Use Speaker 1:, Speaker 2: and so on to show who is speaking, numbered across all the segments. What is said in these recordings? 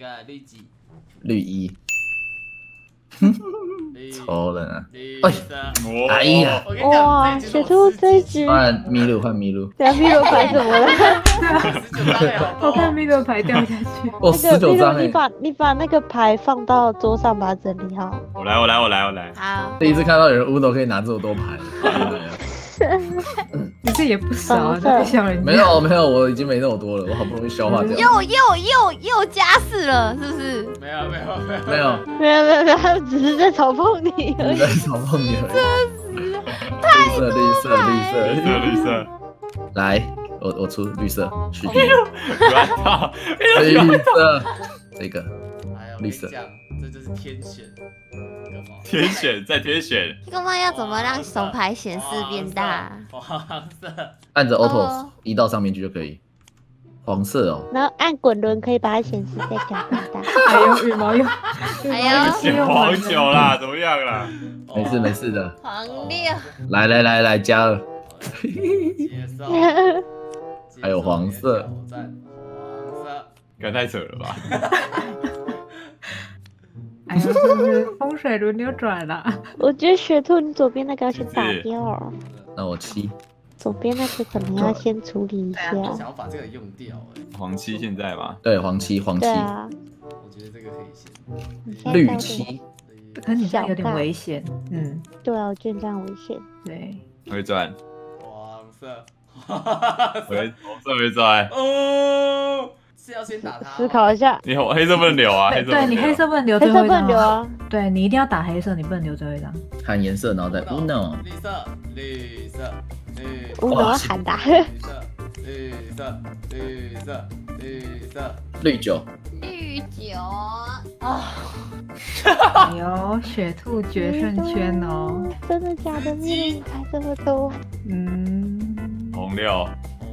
Speaker 1: 绿几？
Speaker 2: 绿一。超人啊！
Speaker 1: 哎
Speaker 2: 呀！
Speaker 3: 哇，雪兔这一局
Speaker 2: 换麋鹿，换麋鹿。
Speaker 3: 等下麋鹿牌怎么了？
Speaker 4: 我看麋鹿牌掉下去。
Speaker 2: 哦，19张哎！
Speaker 3: 你把那个牌放到桌上，把它整理好。
Speaker 5: 我来。
Speaker 3: 好。
Speaker 2: 第一次看到有人 Uno 可以拿这么多牌。
Speaker 4: 你这也不少啊，这小人。
Speaker 2: 没有，我已经没那么多了，我好不容易消化掉。
Speaker 6: 又加4了，是不是？
Speaker 1: 没有，
Speaker 3: 他只是在嘲讽你而已。
Speaker 2: 在嘲讽你而已。绿色。来，我出绿色，续订。绿色，这个绿色。
Speaker 1: 这就是天选。
Speaker 5: 再天选。
Speaker 6: 干嘛要怎么让手牌显示变大？
Speaker 1: 黄色。
Speaker 2: 按着 Auto 移到上面去就可以。黄色哦。
Speaker 3: 然后按滚轮可以把它显示再调更大。
Speaker 4: 还有羽毛用。
Speaker 5: 选黄酒啦，怎么样啦？
Speaker 2: 没事的。
Speaker 6: 黄六。
Speaker 2: 来加2。还有黄色。
Speaker 5: 该太扯了吧？
Speaker 4: 哎呀，就是风水轮流转了。
Speaker 3: 我觉得雪兔，你左边那个要先打掉。
Speaker 2: 那我7。
Speaker 3: 左边那个可能要先处理一下。
Speaker 1: 我想要把这个用掉
Speaker 5: 黄7现在吗？
Speaker 2: 对，黄7。
Speaker 3: 对啊。
Speaker 1: 我觉得这个可以先。
Speaker 2: 绿7。
Speaker 4: 可是你这样有点危险。
Speaker 3: 对啊，我觉得这样危险。
Speaker 4: 对。
Speaker 5: 会转。
Speaker 1: 黄色。
Speaker 5: 黄色会转。
Speaker 1: 哦。是要先打他。
Speaker 3: 思考一下。
Speaker 5: 你黑色不能留啊，
Speaker 4: 对你黑色不能留最后一张啊。对你一定要打黑色，你不能留最后一张。
Speaker 2: 喊颜色，然后再 Uno。
Speaker 1: 绿色。
Speaker 3: Uno 喊打。
Speaker 2: 绿9。
Speaker 6: 绿9
Speaker 4: 啊！哎呦，雪兔决胜圈哦！
Speaker 3: 真的假的？你牌这么多？
Speaker 5: 红6。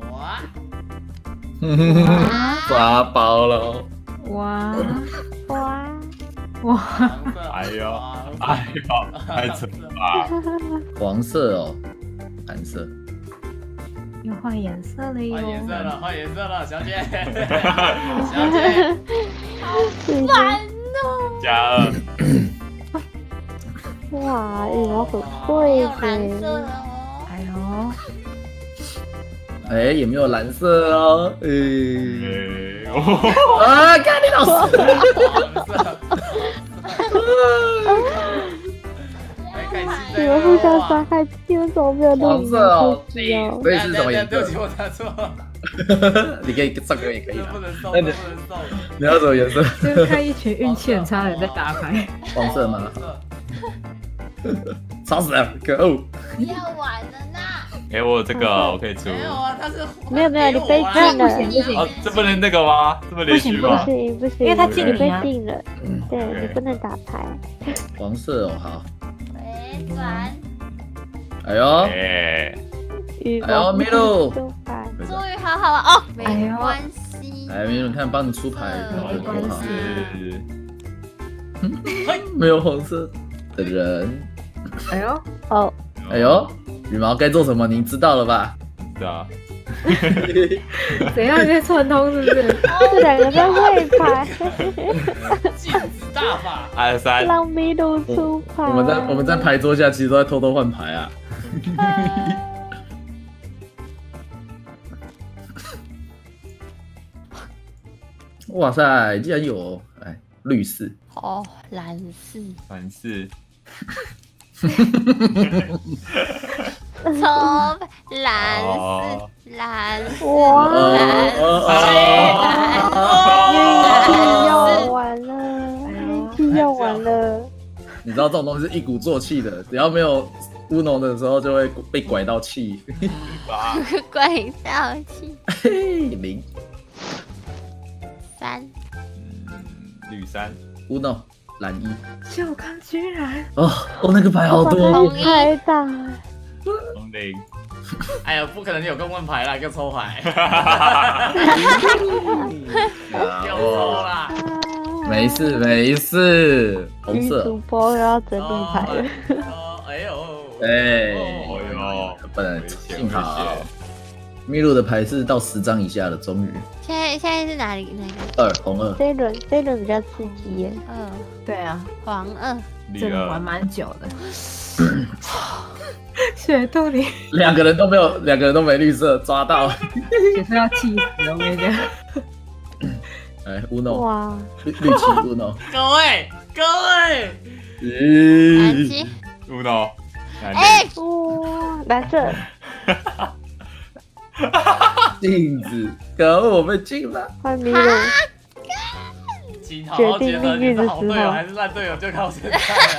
Speaker 2: 抓包了！
Speaker 4: 哇！
Speaker 5: 哎呦，太扯了吧！
Speaker 2: 黄色哦，蓝色。
Speaker 4: 又换颜色了哟！
Speaker 1: 换颜色了，小姐。
Speaker 6: 好烦哦！
Speaker 5: 加2。
Speaker 3: 哇，羽毛很贵
Speaker 6: 蓝色了
Speaker 3: 哦！
Speaker 6: 哎呦。
Speaker 2: 也没有蓝色哦。看你老师。
Speaker 3: 你们互相伤害，你们怎么没有录
Speaker 2: 黄色哦，
Speaker 3: 所以
Speaker 2: 是什么颜色？
Speaker 1: 对不起，我答错。
Speaker 2: 你可以上个也可以啦。
Speaker 1: 不能送。
Speaker 2: 你要什么颜色？
Speaker 4: 就是看一群运气很差的人在打牌。
Speaker 2: 黄色吗？吵死了，可恶！
Speaker 6: 要玩了呢。
Speaker 5: 我有这个，我可以出。
Speaker 1: 没有啊，他是
Speaker 3: 没有，你被禁了。
Speaker 4: 不行。
Speaker 5: 这不能那个吗？这么连续吗？
Speaker 3: 不行，
Speaker 4: 因为他禁
Speaker 3: 你被禁了。对，你不能打牌。
Speaker 2: 黄色哦，好。
Speaker 6: 回转。
Speaker 2: 哎呦！麋鹿。
Speaker 6: 终于好好玩哦，没关系。
Speaker 2: 来，麋鹿，你看，帮你出牌，
Speaker 4: 没关系。
Speaker 2: 没有红色的人。哎呦，羽毛该做什么？您知道了吧？
Speaker 5: 对啊。
Speaker 4: 怎样在串通是不是？
Speaker 3: 这两个在喂牌。
Speaker 1: 禁止大法。
Speaker 5: 3。
Speaker 3: 让麋鹿出牌。
Speaker 2: 我们在牌桌下其实都在偷偷换牌啊。哇塞，竟然有绿4。
Speaker 6: 哦，蓝4。从蓝4。
Speaker 3: 哇！运气用完了。
Speaker 2: 你知道这种东西是一鼓作气的，只要没有Uno的时候就会被拐到气。
Speaker 6: 拐到气。
Speaker 2: 0。
Speaker 6: 3。
Speaker 5: 绿3。
Speaker 2: Uno。蓝1。
Speaker 4: 小康居然
Speaker 2: 那个牌好多。
Speaker 3: 太大。
Speaker 5: 红0。
Speaker 1: 哎呀，不可能有个问牌啦，又抽牌。又抽啦。
Speaker 2: 没事。红色。
Speaker 3: 主播要整理牌了。
Speaker 1: 哎呦。
Speaker 2: 不能幸好。 秘鲁的牌是到10张以下的，终于。
Speaker 6: 现在是哪里？哪个？
Speaker 2: 红2。
Speaker 3: 这一轮比较刺激耶。
Speaker 4: 对啊，
Speaker 6: 黄2。
Speaker 4: 这个玩蛮久的。雪兔你
Speaker 2: 两个人都没绿色，抓到。
Speaker 4: 雪兔要气死了，我跟你讲。
Speaker 2: 哎，Uno。哇，绿旗 Uno。
Speaker 1: 各位。
Speaker 6: 蓝旗
Speaker 5: Uno。
Speaker 6: 哎，
Speaker 3: 哇，蓝色。
Speaker 2: 镜子，可恶，我被禁了。
Speaker 3: 换米鲁。
Speaker 1: 决定命运的时候，好队友还是烂队友，就靠现在了。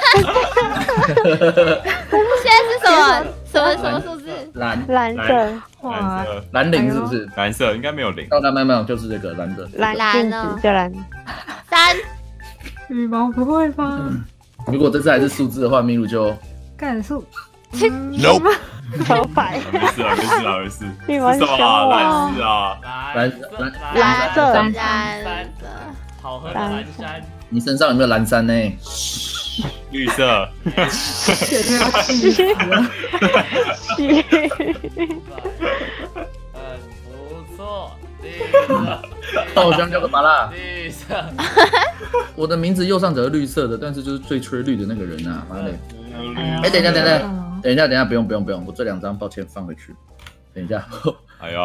Speaker 6: 现在是什么数字？
Speaker 3: 蓝色。
Speaker 5: 哇，
Speaker 2: 蓝0是不是？
Speaker 5: 蓝色应该没有0。
Speaker 2: 哦，没有，就是这个蓝的。
Speaker 6: 蓝哦，
Speaker 3: 就蓝。
Speaker 6: 3。
Speaker 4: 羽毛不会吧？
Speaker 2: 如果这次还是数字的话，米鲁就
Speaker 4: 干数。
Speaker 2: No。
Speaker 3: 超牌。
Speaker 5: 没事。
Speaker 3: 羽毛小
Speaker 5: 蓝色啊，
Speaker 3: 蓝色。
Speaker 1: 好喝的蓝山。
Speaker 2: 你身上有没有蓝山呢？
Speaker 5: 绿色。
Speaker 4: 雪兔要气死了。
Speaker 1: 不错。
Speaker 2: 好香蕉的麻辣。
Speaker 1: 绿色。
Speaker 2: 我的名字右上角是绿色的，但是就是最缺绿的那个人啊！妈的！哎，等一下，不用，我这2张抱歉放回去。等一下。
Speaker 5: 哎呀，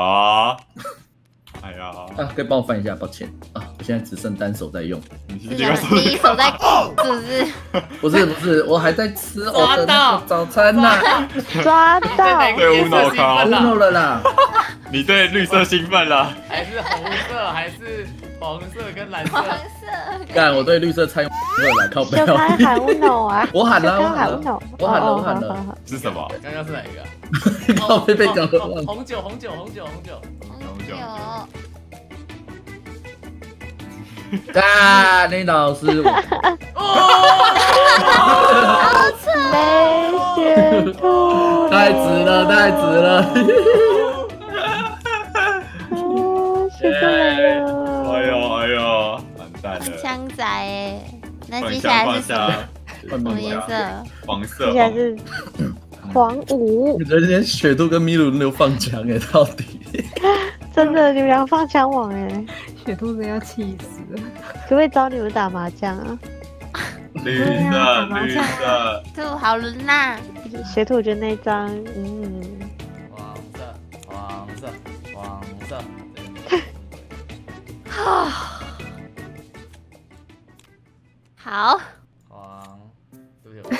Speaker 2: 啊，可以帮我翻一下，抱歉啊，我现在只剩单手在用。
Speaker 6: 你一手在
Speaker 2: 不是，我还在吃我的那个早餐呢。
Speaker 3: 抓到。
Speaker 5: 对，Uno
Speaker 2: ，Uno了啦。
Speaker 5: 你对绿色兴奋了？
Speaker 1: 还是红色，还是黄色跟蓝色？
Speaker 2: 干，我对绿色猜了啦，靠背。
Speaker 3: 就他喊 Uno 啊！
Speaker 2: 我喊了。
Speaker 3: 我喊了。
Speaker 5: 是什么？
Speaker 1: 刚刚是哪一个？
Speaker 2: 靠背被搞了。
Speaker 1: 红酒。
Speaker 2: 干，那老师。
Speaker 3: 没雪兔。太
Speaker 2: 直了。
Speaker 3: 雪兔来了。
Speaker 5: 哎呦，完蛋了。
Speaker 6: 枪仔哎，那接下来是什么颜色？
Speaker 5: 黄色。
Speaker 3: 接下来是黄5。
Speaker 2: 我觉得今天雪兔跟米鲁轮流放枪哎，到底。
Speaker 3: 真的，你们俩放枪王哎！
Speaker 4: 雪兔真要气死了。
Speaker 3: 可不可以找你们打麻将啊？
Speaker 5: 绿色。
Speaker 6: 兔好轮呐。
Speaker 3: 雪兔，我觉得那张，
Speaker 1: 黄色。
Speaker 6: 好。
Speaker 1: 对不起。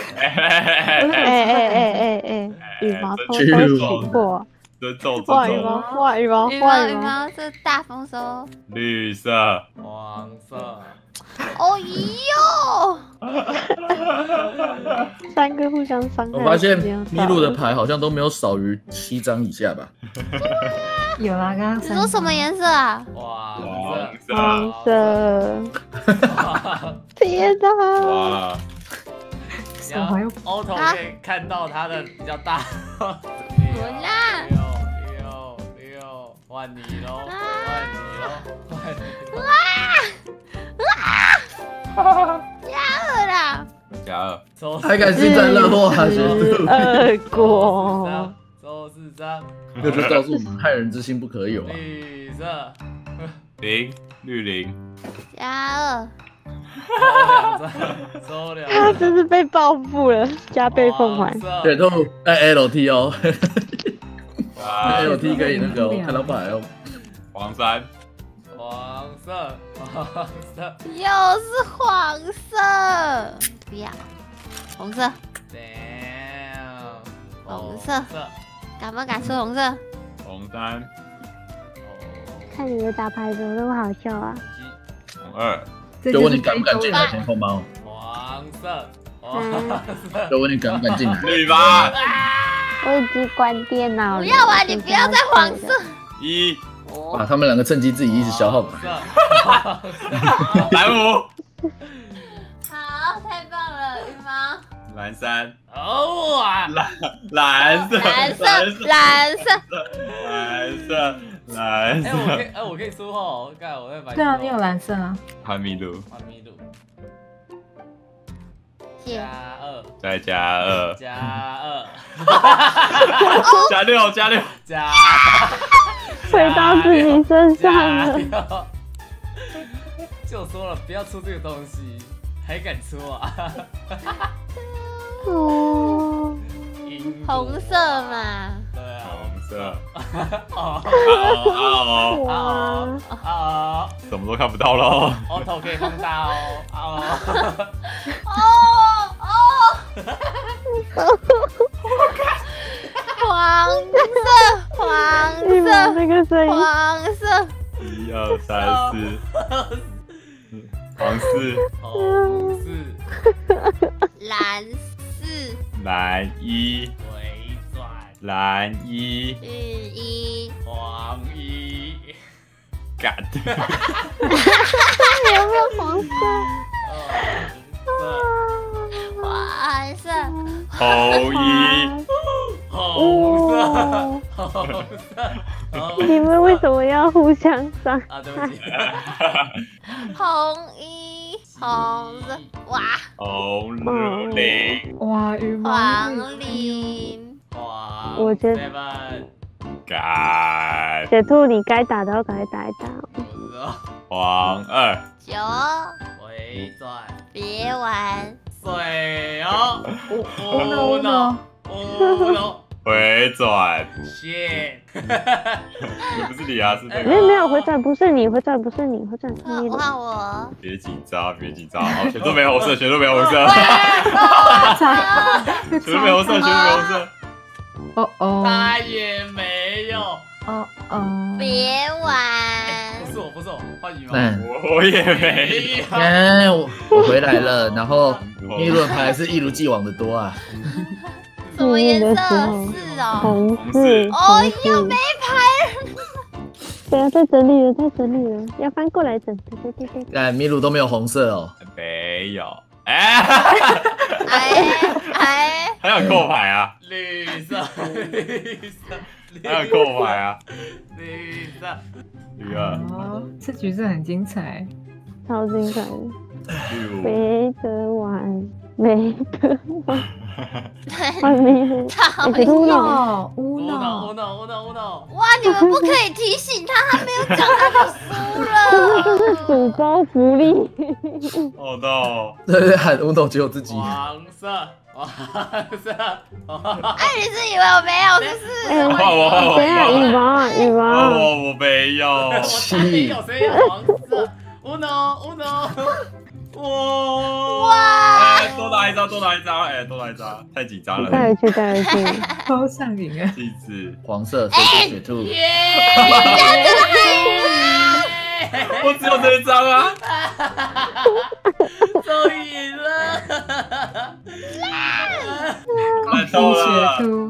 Speaker 3: 羽毛偷取过。哇，羽毛，
Speaker 6: 这大丰收。
Speaker 5: 绿色。
Speaker 1: 黄色。
Speaker 6: 哦哟
Speaker 3: ！3个互相伤害。
Speaker 2: 我发现米鲁的牌好像都没有少于7张以下吧？
Speaker 4: 有啦，刚刚。
Speaker 6: 你说什么颜色啊？
Speaker 3: 黄色。天哪！
Speaker 5: 哇！
Speaker 1: Auto 可以看到它的比较大。
Speaker 6: 轮啦！
Speaker 1: 换你喽！
Speaker 6: 加2啦！
Speaker 2: 还敢幸灾乐祸啊！雪兔
Speaker 3: 2过。
Speaker 1: 抽4张。
Speaker 2: 这就告诉我们，害人之心不可有啊！
Speaker 1: 绿色。
Speaker 5: 绿0。
Speaker 6: 加2。
Speaker 1: 收2张。
Speaker 3: 他真是被报复了，加倍奉还。
Speaker 2: 雪兔LT 哦。LT 可以那个看到牌哦。
Speaker 5: 黄3。
Speaker 6: 又是黄色，不要，红色。红色，敢不敢说红色？
Speaker 5: 红3。
Speaker 3: 看你的打牌怎么那么好笑啊！
Speaker 5: 红2。
Speaker 2: 就问你敢不敢进来前锋吗？
Speaker 1: 黄色。
Speaker 2: 就问你敢不敢进来？
Speaker 5: 绿吧。
Speaker 3: 我已经关电脑了。
Speaker 6: 不要玩，你不要再黄色。
Speaker 5: 1。
Speaker 2: 啊，他们2个趁机自己一直消耗牌。
Speaker 5: 蓝5。
Speaker 6: 好，太棒了，羽毛。
Speaker 5: 蓝3。
Speaker 1: 哦哇！
Speaker 5: 蓝色。
Speaker 1: 我可以说哦，干我在买。
Speaker 4: 对啊，你有蓝色啊。
Speaker 5: 换米鲁。
Speaker 1: 加2。
Speaker 5: 再加2。
Speaker 1: 加2。
Speaker 5: 加6。
Speaker 1: 加。
Speaker 3: 回到自己身上了。
Speaker 1: 就说了不要出这个东西，还敢出啊？
Speaker 3: 哦，
Speaker 6: 红色嘛。
Speaker 1: 对啊，
Speaker 5: 红色。
Speaker 1: 啊！
Speaker 5: 什么都看不到了。
Speaker 1: 头可以放大哦。
Speaker 6: 黄
Speaker 3: 你们
Speaker 6: 色，
Speaker 3: 那个声音，
Speaker 6: 黄色。
Speaker 5: 1、2、3、4，黄四，
Speaker 1: 红四，
Speaker 6: 蓝四，
Speaker 5: 蓝1，
Speaker 1: 回转，
Speaker 5: 蓝1，
Speaker 6: 绿一，
Speaker 1: 黄一，
Speaker 5: 干。
Speaker 3: 有没有黄色？
Speaker 6: 黄色，
Speaker 5: 红1，
Speaker 1: 红色，
Speaker 3: 哦，
Speaker 1: 红色，
Speaker 3: 你们为什么要互相伤？
Speaker 1: 啊，对不起，
Speaker 6: 红一，红色，哇，
Speaker 5: 红0，
Speaker 4: 哇，羽毛
Speaker 6: 黄零，
Speaker 1: 黄，
Speaker 3: 我觉得
Speaker 1: 7，
Speaker 5: 干。
Speaker 3: 雪兔，你该打的要赶快打一打。
Speaker 5: 黄2，
Speaker 6: 9，
Speaker 1: 回转，
Speaker 6: 别玩，
Speaker 1: 水哦
Speaker 4: ，Uno，
Speaker 5: 回转。
Speaker 1: 线，
Speaker 5: 不是你啊，是那个。
Speaker 3: 没有没有，回转不是你，回转不是你，回转是你的。
Speaker 6: 换我，
Speaker 5: 别紧张，别紧张。好，全都没红色，全都没红色，全都没红色，全都没红色。
Speaker 4: 哦哦，
Speaker 1: 他也没有，
Speaker 4: 哦哦，
Speaker 6: 别玩，
Speaker 1: 不是我，换羽毛，
Speaker 5: 我也没。
Speaker 2: 哎，我回来了，然后密论牌是一如既往的多啊。
Speaker 6: 什么颜色？
Speaker 3: 嗯
Speaker 6: 是哦，
Speaker 3: 红字，
Speaker 6: 哦，又
Speaker 3: 红字
Speaker 6: 没。牌，
Speaker 3: 对啊，在整理了，在整理了，要翻过来整。对对对对。
Speaker 2: 哎，米鲁都没有红色哦。
Speaker 5: 没有。哎，还有扣牌啊！
Speaker 1: 绿色，
Speaker 5: 还有扣牌啊！
Speaker 1: 绿色，
Speaker 5: 绿2，
Speaker 4: 哦，这局是很精彩。
Speaker 3: 超精彩的，
Speaker 5: 绿5，
Speaker 3: 没得玩，没得玩，换米鲁。
Speaker 6: 讨
Speaker 3: 雪兔呢？
Speaker 4: 哦
Speaker 1: ，Uno，
Speaker 6: 厌，哇，你们不可以提醒他，他没有讲他就输
Speaker 3: 这是
Speaker 6: 了，
Speaker 3: 主招福利。
Speaker 5: 哦 no！
Speaker 2: 对对，喊乌豆只有自己。
Speaker 1: 黄色，
Speaker 6: 哎，你是以为我没有，是不是？
Speaker 5: 换我，
Speaker 3: 等一下，羽毛，羽毛。
Speaker 5: 我没有。
Speaker 1: 我差点有谁有黄色，Uno，
Speaker 6: 哇，
Speaker 5: 哎，多拿一张，多拿一张，哎，多拿一张，太紧张了。
Speaker 3: 带回去，带回去。
Speaker 4: 超上瘾啊！
Speaker 5: 气质，
Speaker 2: 黄色，所以是雪兔。
Speaker 1: 耶！
Speaker 5: 我只有这一张啊！
Speaker 1: 终于赢了！
Speaker 5: 烂透
Speaker 4: 雪
Speaker 5: 了。
Speaker 4: 兔，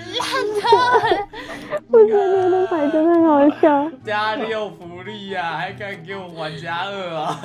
Speaker 3: 我觉得你的牌真的很好笑。
Speaker 1: 加6福利呀，还敢给我玩+2啊？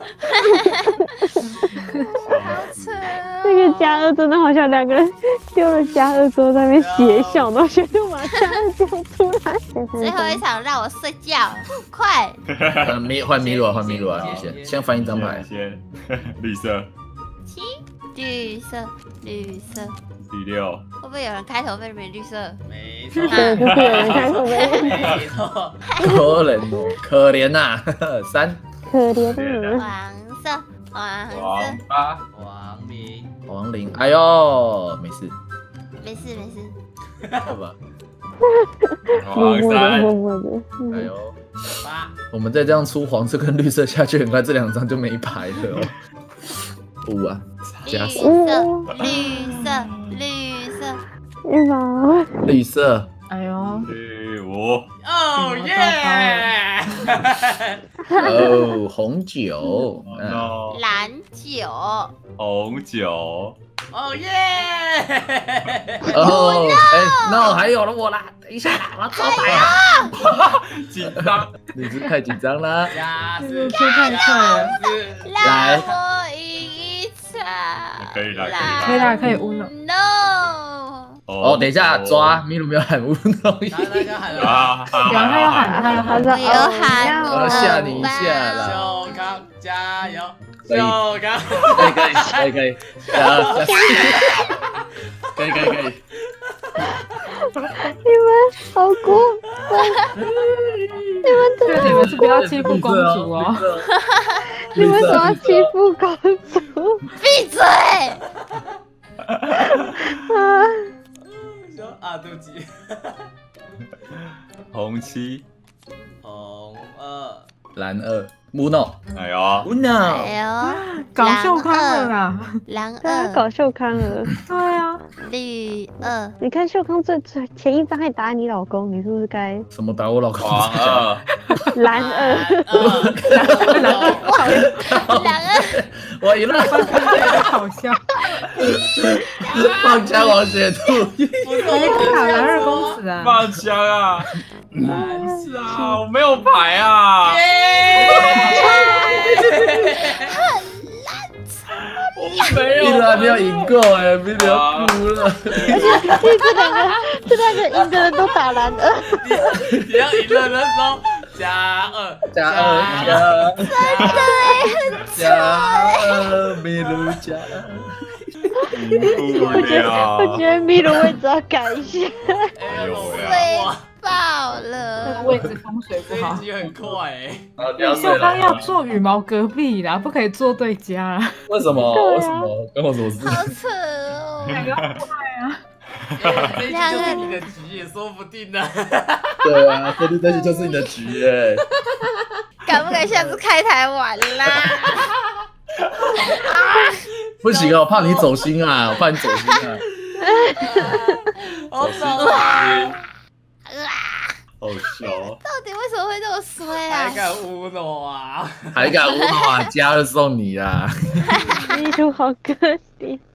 Speaker 3: 那个+2真的好像两个人丢了+2之后在那边邪笑，然后雪兔把+2丢出来。
Speaker 6: 最后一场让我睡觉，快！
Speaker 2: 换米鲁啊，换米鲁啊，你先翻一张牌。
Speaker 5: 先绿色，
Speaker 6: 绿色，绿色，
Speaker 5: 第6，
Speaker 6: 会不会有人开头被你们绿色？
Speaker 1: 没错，
Speaker 3: 对，就是有人开口被
Speaker 1: 没错，
Speaker 2: 可怜哦，可怜呐。3，
Speaker 3: 可怜啊。
Speaker 6: 黄色，黄色，
Speaker 5: 黄8，
Speaker 1: 黄明，
Speaker 2: 黄0，哎呦，没事，
Speaker 6: 没事没事。
Speaker 2: 好吧。
Speaker 5: 黄
Speaker 3: 默默的，
Speaker 5: 3，
Speaker 3: 默默的。
Speaker 2: 哎呦，
Speaker 1: 8，
Speaker 2: 我们再这样出黄色跟绿色下去，很快这2张就没牌了哦。5啊，加
Speaker 6: 绿
Speaker 2: 4，
Speaker 6: 色，绿色，绿色，
Speaker 3: 羽毛。
Speaker 2: 绿色，
Speaker 4: 哎呦，
Speaker 5: 绿5，
Speaker 1: 哦耶！
Speaker 2: 哦，红酒，嗯，
Speaker 5: no，
Speaker 6: 蓝酒，
Speaker 5: 红酒，
Speaker 1: 哦耶！
Speaker 2: 哦，哎，no，还有了我啦，等一下啦，我要招牌啊！
Speaker 5: 紧张，
Speaker 2: 你是太紧张啦。
Speaker 1: +4，
Speaker 4: 这太快了，
Speaker 6: 让我赢一场。
Speaker 5: 可以啦
Speaker 4: 可以啦，可以 Uno。
Speaker 6: No，
Speaker 2: 哦，等一下抓，米鲁没有喊乌东西，
Speaker 1: 他刚刚喊了，
Speaker 5: 啊！
Speaker 4: 有他有喊，他有喊，
Speaker 3: 好的，
Speaker 6: 我有喊
Speaker 2: 我要吓你一下啦。
Speaker 1: 秀刚加油，
Speaker 2: 可以
Speaker 1: 秀刚，
Speaker 2: 可以，可以，
Speaker 3: 你们好过
Speaker 4: 对，你们是不要欺负公主哦。
Speaker 3: 你们怎么欺负公主？
Speaker 6: 闭嘴！
Speaker 1: 啊，对不起。
Speaker 5: 红七，
Speaker 1: 红二，
Speaker 2: 蓝二，Muno，
Speaker 5: 哎呦，
Speaker 2: Muno，
Speaker 6: 哎呦，
Speaker 4: 搞秀康了啦！
Speaker 6: 蓝
Speaker 3: 对啊，
Speaker 6: 二，
Speaker 3: 搞秀康了。
Speaker 4: 对啊，
Speaker 6: 绿二，
Speaker 3: 你看秀康最前一张还打你老公，你是不是该
Speaker 2: 什么打我老公？
Speaker 5: 黄二，
Speaker 3: 蓝二？
Speaker 6: 蓝二，
Speaker 2: 我赢了，
Speaker 4: 好笑。
Speaker 2: 放枪王雪兔，
Speaker 4: 我打蓝二公子啊！
Speaker 5: 放枪啊！是啊，我没有牌啊！我没
Speaker 2: 一
Speaker 5: 有，
Speaker 2: 轮还没有赢过哎，比你要哭了。
Speaker 3: 这两个赢的人都打蓝二。
Speaker 1: 你要赢了的时候加二，
Speaker 2: 加二，加二，米露加二。
Speaker 5: 无聊。
Speaker 3: 我觉得米鲁位置要改一下。
Speaker 1: 哎呦
Speaker 6: 水
Speaker 1: 哇，
Speaker 6: 爆
Speaker 4: 那
Speaker 6: 了
Speaker 4: 个。位置风水不好
Speaker 1: 这一。集很快哎。
Speaker 4: 秀康要坐羽毛隔壁啦，不可以坐对家啦。
Speaker 2: 为什么？
Speaker 3: 对啊
Speaker 2: 为什么？跟我什么事？
Speaker 6: 好扯哦！
Speaker 4: 两个坏啊！
Speaker 1: 这一集就是你的局也说不定呢。
Speaker 2: 对啊，说不定这集就是你的局哎。
Speaker 6: 敢不敢下次开台玩啦？
Speaker 2: 不行啊，我怕你走心啊，我怕你走心啊。
Speaker 1: 好爽啊！
Speaker 5: 好笑。
Speaker 6: 到底为什么会这么衰啊？
Speaker 1: 还敢乌诺啊？
Speaker 2: 还敢乌诺啊？加二送你啊！
Speaker 3: 米鲁好可怜。